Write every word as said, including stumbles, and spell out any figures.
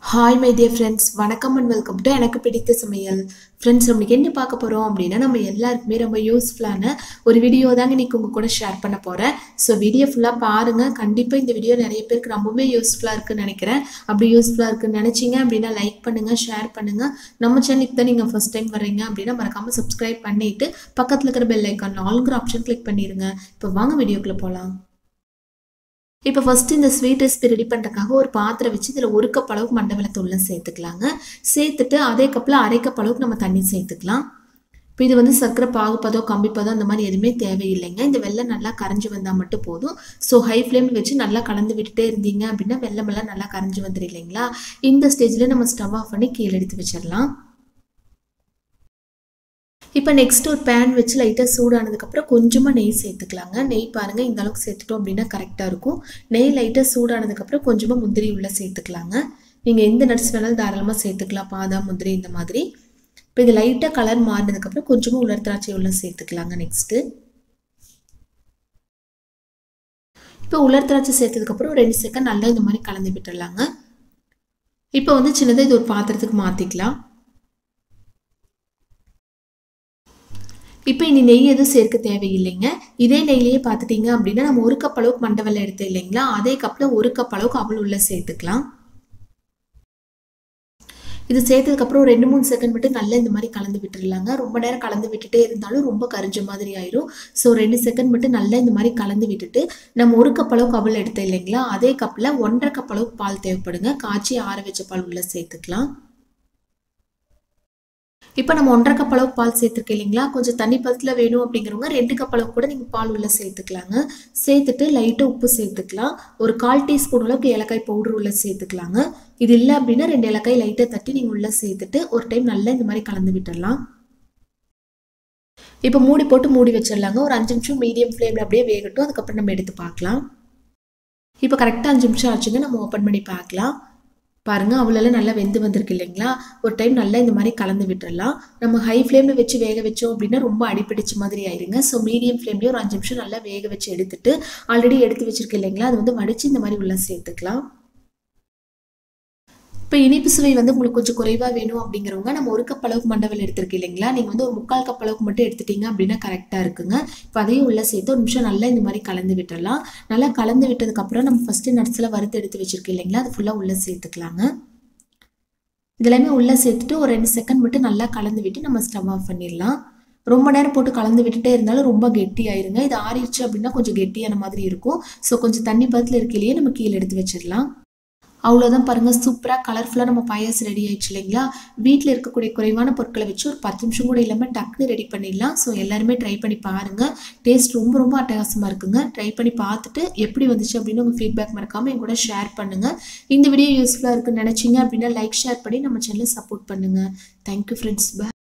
Hi my dear friends, வணக்கம் and welcome to எனக்கு பிடித்த சமையல். Friends, நம்ம என்ன பார்க்க போறோம் அப்படினா நம்ம எல்லாருக்குமே ரொம்ப யூஸ்ஃபுல்லான ஒரு வீடியோ தாங்க இன்னைக்கு உங்க கூட ஷேர் பண்ண போறேன். சோ வீடியோ ஃபுல்லா பாருங்க. கண்டிப்பா இந்த வீடியோ நிறைய பேருக்கு ரொம்பவே யூஸ்ஃபுல்லா இருக்குன்னு நினைக்கிறேன். அப்படி யூஸ்ஃபுல்லா இருக்குன்னு நினைச்சீங்க அப்படினா லைக் பண்ணுங்க, ஷேர் பண்ணுங்க. நம்ம சேனலுக்கு தான் நீங்க ஃபர்ஸ்ட் டைம் வர்றீங்க அப்படினா மறக்காம Subscribe பண்ணிட்டு பக்கத்துல இருக்கிற பெல் ஐகான் ஆல்ங்கிற ஆப்ஷன் கிளிக் பண்ணிருங்க. இப்போ வாங்க வீடியோக்குள்ள போலாம். இப்போ ஃபர்ஸ்ட் இந்த ஸ்வீட் ரெசிபி ரெடி பண்ணுறதுக்காக ஒரு பாத்திரம் வச்சு இதில் ஒரு கப் அளவுக்கு மண்டை வெல்லத்தை உள்ள சேர்த்துக்கலாங்க. சேர்த்துட்டு அதே கப்பில் அரை கப் அளவுக்கு நம்ம தண்ணி சேர்த்துக்கலாம். இப்போ இது வந்து சர்க்கரை பாகுப்பதோ கம்பிப்பதோ அந்த மாதிரி எதுவுமே தேவையில்லைங்க. இந்த வெல்லம் நல்லா கரைஞ்சி வந்தால் மட்டும் போதும். ஸோ ஹை ஃப்ளேமில் வச்சு நல்லா கலந்து விட்டுட்டே இருந்தீங்க அப்படின்னா வெல்லமெல்லாம் நல்லா கரைஞ்சி வந்துடும் இல்லைங்களா. இந்த ஸ்டேஜில் நம்ம ஸ்டவ் ஆஃப் பண்ணி கீழே எடுத்து வச்சிடலாம். இப்போ நெக்ஸ்ட் ஒரு பேன் வச்சு லைட்டாக சூடானதுக்கப்புறம் கொஞ்சமாக நெய் சேர்த்துக்கலாங்க. நெய் பாருங்கள் இந்த அளவுக்கு சேர்த்துட்டோம் அப்படின்னா கரெக்டாக இருக்கும். நெய் லைட்டாக சூடானதுக்கப்புறம் கொஞ்சமாக முந்திரி உள்ளே சேர்த்துக்கலாங்க. நீங்கள் எந்த நட்ஸ் வேணாலும் தாராளமாக சேர்த்துக்கலாம், பாதாம் முந்திரி இந்த மாதிரி. இப்போ இது லைட்டாக கலர் மாறினதுக்கப்புறம் கொஞ்சமாக உலர் திராட்சை உள்ளே சேர்த்துக்கலாங்க. நெக்ஸ்ட்டு இப்போ உலர் திராட்சை சேர்த்ததுக்கப்புறம் ரெண்டு செகண்ட் நல்லா இந்த மாதிரி கலந்து விட்டுடலாங்க. இப்போ வந்து சின்னதாக இது ஒரு பாத்திரத்துக்கு மாற்றிக்கலாம். இப்போ இனி நெய் எதுவும் சேர்க்க தேவையில்லைங்க. இதே நெய்லேயே பார்த்துட்டீங்க அப்படின்னா நம்ம ஒரு கப் அளவுக்கு மண்டை வெல்லம் எடுத்து இல்லைங்களா, அதே கப்பில் ஒரு கப் அளவுக்கு அவல் உள்ள சேர்த்துக்கலாம். இது சேர்த்ததுக்கப்புறம் ரெண்டு மூணு செகண்ட் விட்டு நல்லா இந்த மாதிரி கலந்து விட்டுடலாங்க. ரொம்ப நேரம் கலந்து விட்டுட்டே இருந்தாலும் ரொம்ப கரிஞ்ச மாதிரி ஆயிரும். ஸோ ரெண்டு செகண்ட் விட்டு நல்லா இந்த மாதிரி கலந்து விட்டுட்டு நம்ம ஒரு கப் அளவுக்கு அவல் எடுத்து இல்லைங்களா, அதே கப்பில் ஒன்றரை கப் அளவுக்கு பால் தேவைப்படுங்க. காய்ச்சி ஆற வச்ச பால் உள்ள சேர்த்துக்கலாம். இப்போ நம்ம ஒன்றரை கப் அளவுக்கு பால் சேர்த்துருக்கோம் இல்லைங்களா, கொஞ்சம் தண்ணி பதத்தில் வேணும் அப்படிங்கிறவங்க ரெண்டு கப் அளவுக்கு கூட நீங்கள் பால் உள்ள சேர்த்துக்கலாங்க. சேர்த்துட்டு லைட்டாக உப்பு சேர்த்துக்கலாம். ஒரு கால் டீஸ்பூன் அளவுக்கு ஏலக்காய் பவுடர் உள்ள சேர்த்துக்கலாங்க. இது இல்லை அப்படின்னா ரெண்டு ஏலக்காய் லைட்டாக தட்டி நீங்கள் உள்ள சேர்த்துட்டு ஒரு டைம் நல்லா இந்த மாதிரி கலந்து விட்டுடலாம். இப்போ மூடி போட்டு மூடி வச்சிடலாங்க. ஒரு அஞ்சு நிமிஷம் மீடியம் ஃப்ளேமில் அப்படியே வேகட்டும். அதுக்கப்புறம் நம்ம எடுத்து பார்க்கலாம். இப்போ கரெக்டாக அஞ்சு நிமிஷம் ஆச்சுங்க. நம்ம ஓப்பன் பண்ணி பார்க்கலாம். பாருங்க அவ்வளோ நல்லா வெந்து வந்திருக்கு இல்லைங்களா. ஒரு டைம் நல்லா இந்த மாதிரி கலந்து விட்டுடலாம். நம்ம ஹை ஃப்ளேமில் வச்சு வேக வச்சோம் அப்படின்னா ரொம்ப அடிப்பிடிச்ச மாதிரி ஆயிருங்க. ஸோ மீடியம் ஃப்ளேம்லேயே ஒரு அஞ்சு நிமிஷம் நல்லா வேக வச்சு எடுத்துட்டு ஆல்ரெடி எடுத்து வச்சிருக்கேன் இல்லைங்களா, அது வந்து வடித்து இந்த மாதிரி உள்ள சேர்த்துக்கலாம். இப்போ இனிப்பு சுவை வந்து உங்களுக்கு கொஞ்சம் குறைவாக வேணும் அப்படிங்கிறவங்க நம்ம ஒரு கப் அளவுக்கு மண்டை வெல்லம் எடுத்துருக்கு இல்லைங்களா, நீங்கள் வந்து ஒரு முக்கால் கப் அளவுக்கு மட்டும் எடுத்துட்டீங்க அப்படின்னா கரெக்டாக இருக்குங்க. இப்போ அதையும் உள்ளே சேர்த்து ஒரு நிமிஷம் நல்லா இந்த மாதிரி கலந்து விட்டுடலாம். நல்லா கலந்து விட்டதுக்கப்புறம் நம்ம ஃபஸ்ட்டு நட்ஸில் வறுத்து எடுத்து வச்சிருக்கோம் இல்லைங்களா, அது ஃபுல்லாக உள்ளே சேர்த்துக்கலாங்க. இதெல்லாமே உள்ளே சேர்த்துட்டு ஒரு ரெண்டு செகண்ட் மட்டும் நல்லா கலந்து விட்டு நம்ம ஸ்டவ் ஆஃப் பண்ணிடலாம். ரொம்ப நேரம் போட்டு கலந்து விட்டுட்டே இருந்தாலும் ரொம்ப கெட்டி ஆயிருங்க. இது ஆறிடுச்சு அப்படின்னா கொஞ்சம் கெட்டியான மாதிரி இருக்கும். ஸோ கொஞ்சம் தண்ணி பதத்தில் இருக்கையிலேயே நம்ம கீழே எடுத்து வச்சிடலாம். அவ்வளோதான் பாருங்கள், சூப்பராக கலர்ஃபுல்லாக நம்ம பாயாசம் ரெடி ஆயிடுச்சு இல்லைங்களா. வீட்டில் இருக்கக்கூடிய குறைவான பொருட்களை வச்சு ஒரு பத்து நிமிஷம் கூட இல்லாமல் டக்குன்னு ரெடி பண்ணிடலாம். ஸோ எல்லாருமே ட்ரை பண்ணி பாருங்கள். டேஸ்ட் ரொம்ப ரொம்ப அட்டகாசமாக இருக்குங்க. ட்ரை பண்ணி பார்த்துட்டு எப்படி வந்துச்சு அப்படின்னு உங்கள் ஃபீட்பேக் மறக்காமல் என் கூட ஷேர் பண்ணுங்கள். இந்த வீடியோ யூஸ்ஃபுல்லாக இருக்குன்னு நினச்சிங்க அப்படின்னா லைக் ஷேர் பண்ணி நம்ம சேனலை சப்போர்ட் பண்ணுங்கள். Thank you friends. பை.